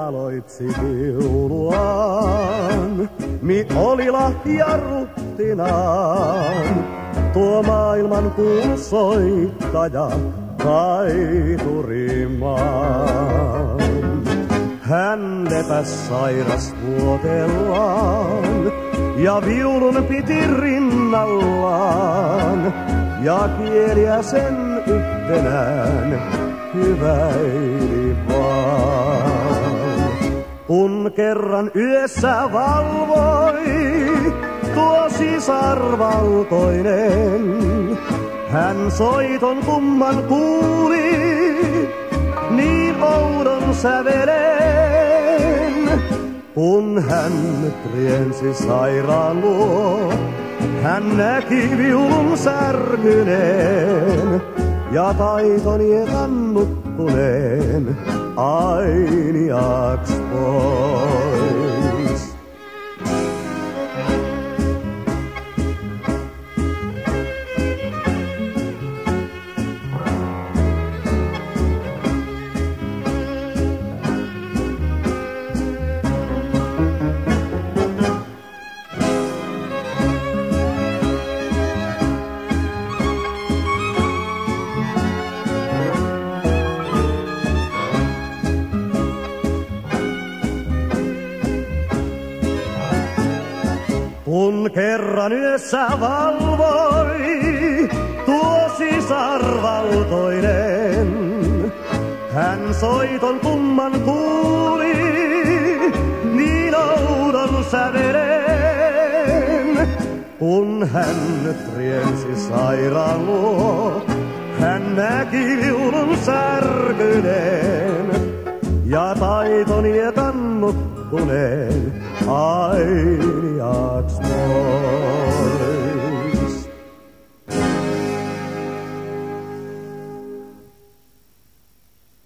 valoitsi viuluaan, oli lahja ruttinaan. Tuo maailman kuulsoittaja taiturimaan. Hän lepäs sairas vuotellaan ja viulun piti rinnallaan. Ja kieliä sen yhtenään hyväili vaan. Kun kerran yössä valvoi tuo sisar valkoinen, hän soiton kumman kuuli niin oudon sävelen. Kun hän nyt riensi sairaan luo, hän näki viulun särkyneen ja taitoniekan nukkuneen ainiaks pois. Kun kerran yössä valvoi tuo sisar valkoinen, hän soiton kumman kuuli niin oudon sävelen. Kun hän nyt riensi sairaan luo, hän näki viulun särkyneen ja taitoniekan nukkuneen ainiaks pois.